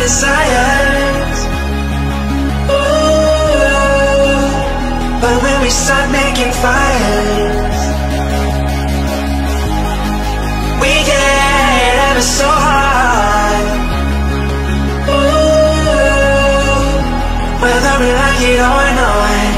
desires. Ooh, but when we start making fires, we get ever so hard. Ooh, whether we like it or not.